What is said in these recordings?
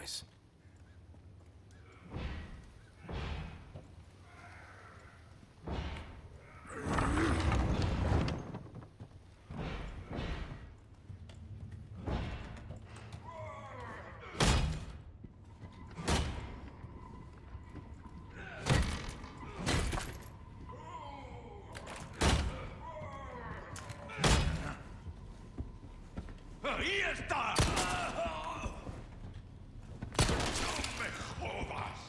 nice. ¡Ahí está! ¡No me jodas!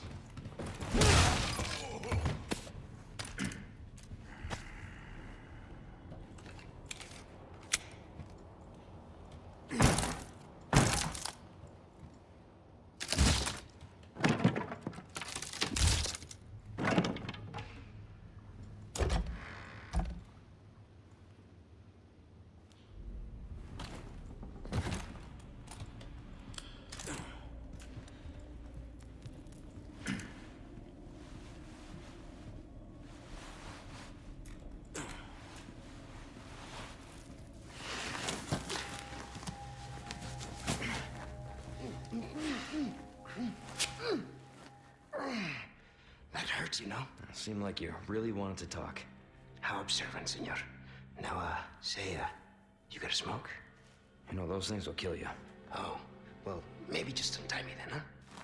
That hurts, you know? Seemed like you really wanted to talk. How observant, senor. Now, say, you got a smoke? You know, those things will kill you. Oh, well, maybe just untie me then,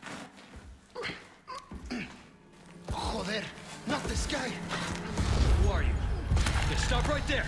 huh? Joder, not this guy! Who are you? Yeah, stop right there!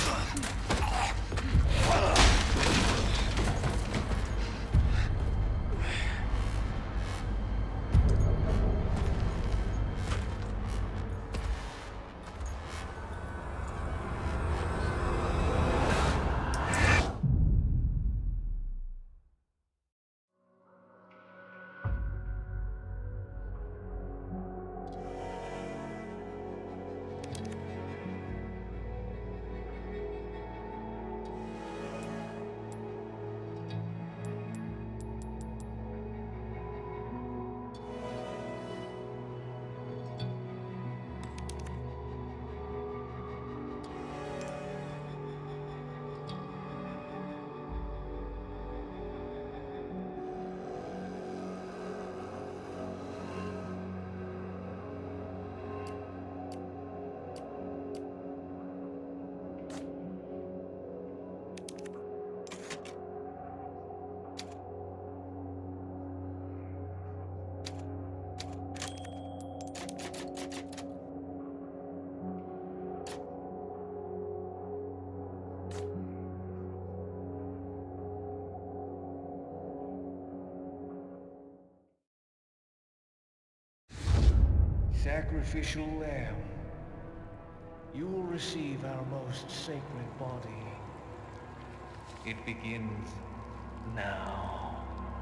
Sacrificial lamb, you will receive our most sacred body. It begins now.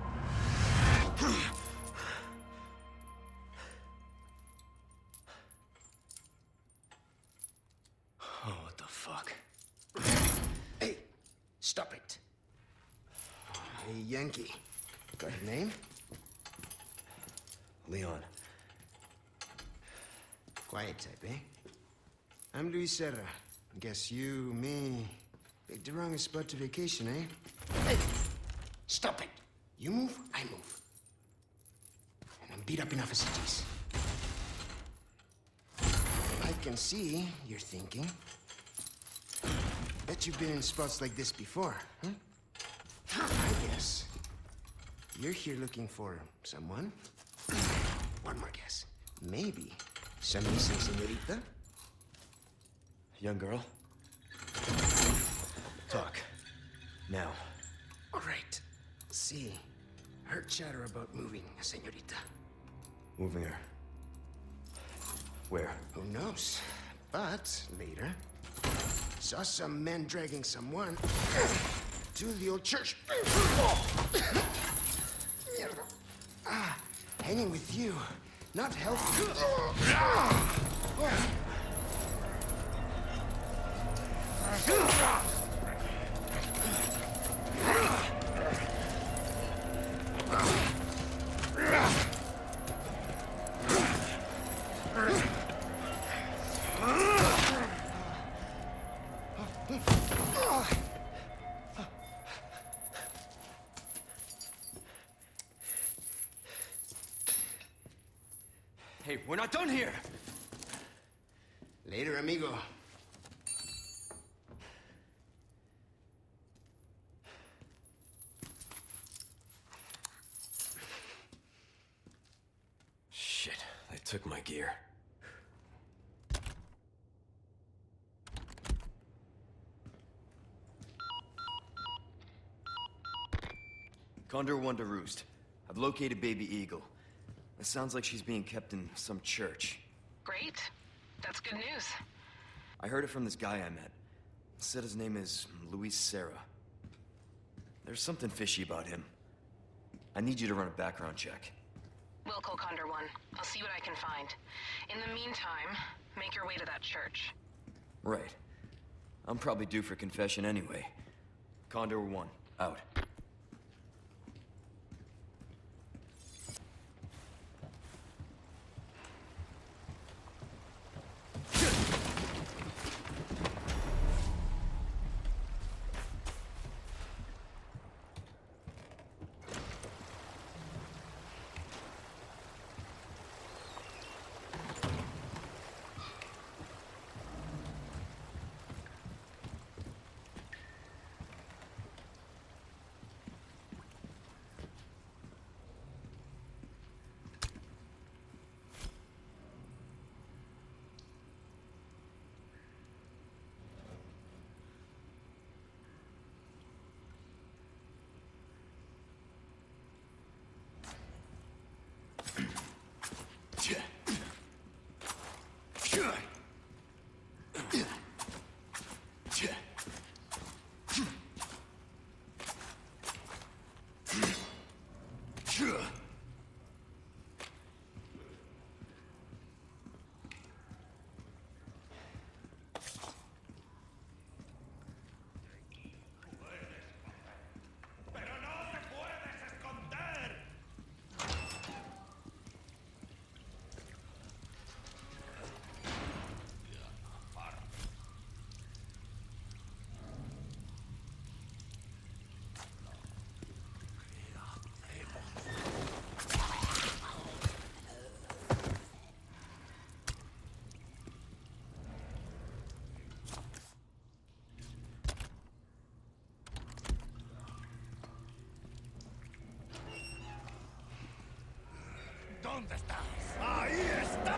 Oh, what the fuck? Hey, stop it. Hey, Yankee. Got your name? Leon. Quiet type, eh? I'm Luis Serra. Guess you, me, picked the wrong spot to vacation, eh? Hey! Stop it! You move, I move. And I'm beat up enough as it is. I can see you're thinking. Bet you've been in spots like this before, huh? I guess. You're here looking for someone? One more guess. Maybe some missing señorita? Young girl? Talk. Now. All right. See, heard chatter about moving a señorita. Moving her. Where? Who knows? But later, saw some men dragging someone to the old church. Hanging with you, not helpful. Hey, we're not done here! Later, amigo. Shit, they took my gear. Condor 1 to Roost. I've located Baby Eagle. It sounds like she's being kept in some church. Great. That's good news. I heard it from this guy I met. Said his name is Luis Serra. There's something fishy about him. I need you to run a background check. We'll call Condor 1. I'll see what I can find. In the meantime, make your way to that church. Right. I'm probably due for confession anyway. Condor 1, out. Pero no te puedes esconder. ¿Dónde estás? ¡Ahí está!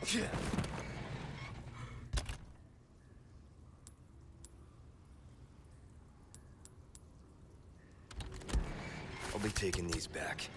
I'll be taking these back.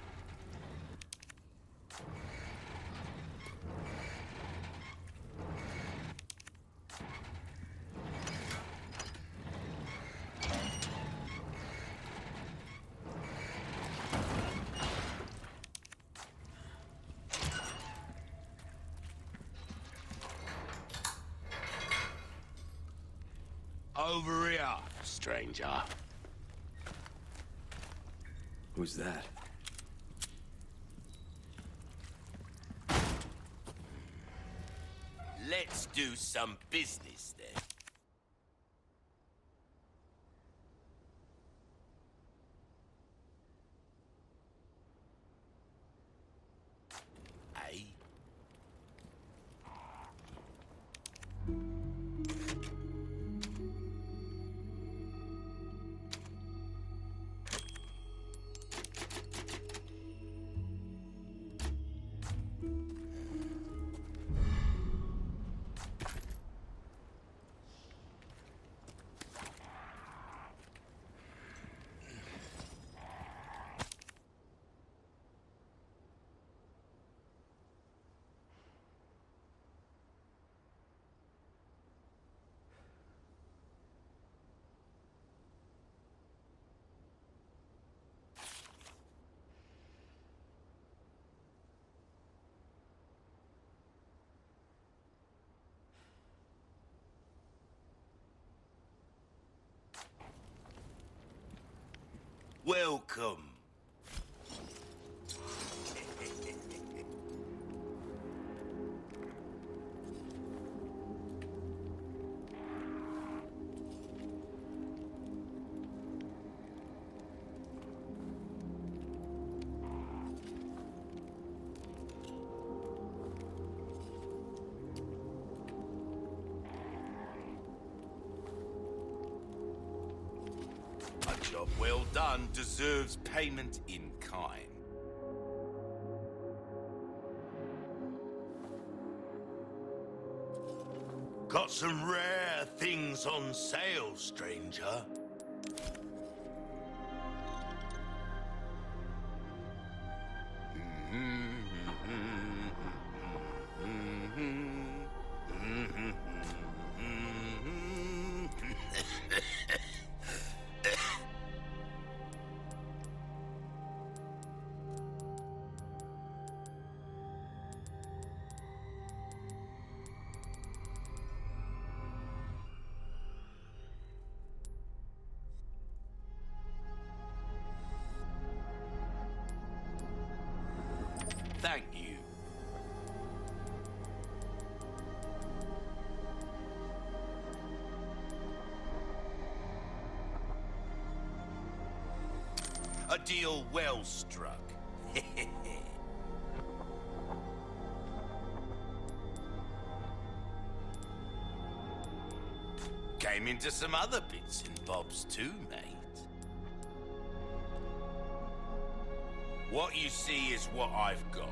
Over here, stranger. Who's that? Let's do some business then. Eh? Welcome. A job well done deserves payment in kind. Got some rare things on sale, stranger. Thank you. A deal well struck. Came into some other bits and bobs too, mate. What you see is what I've got.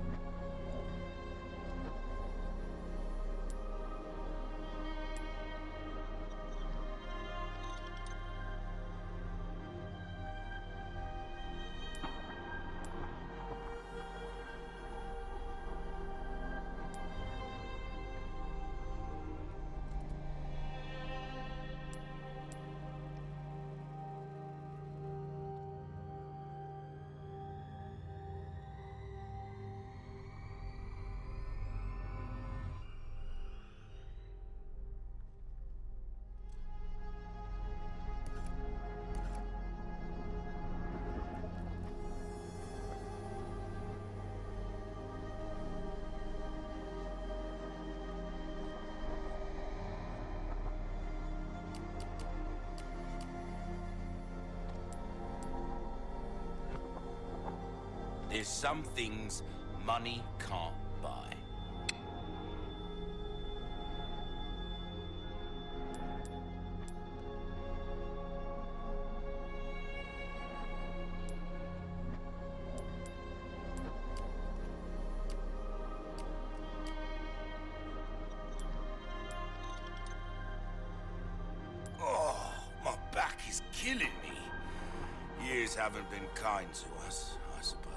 There's some things money can't buy. haven't been kind to us, I suppose.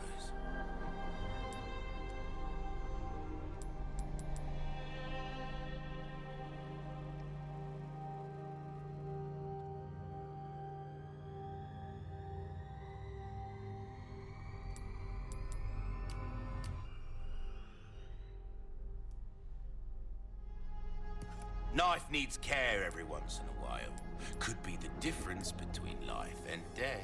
Knife needs care every once in a while. Could be the difference between life and death.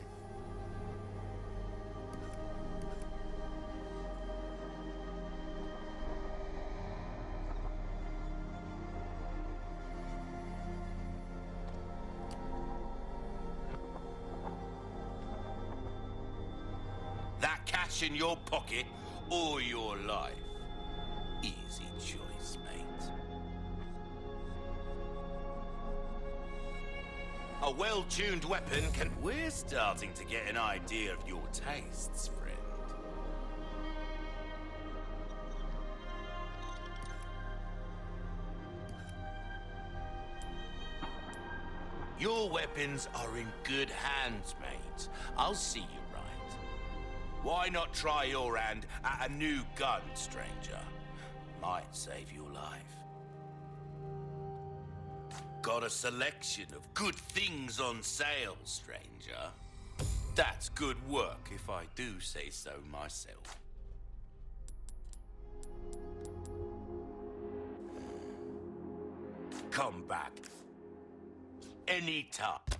That cash in your pocket or your life? Easy choice, mate. A well-tuned weapon can... We're starting to get an idea of your tastes, friend. Your weapons are in good hands, mate. I'll see you right. Why not try your hand at a new gun, stranger? Might save your life. Got a selection of good things on sale, stranger. That's good work, if I do say so myself. Come back. Anytime.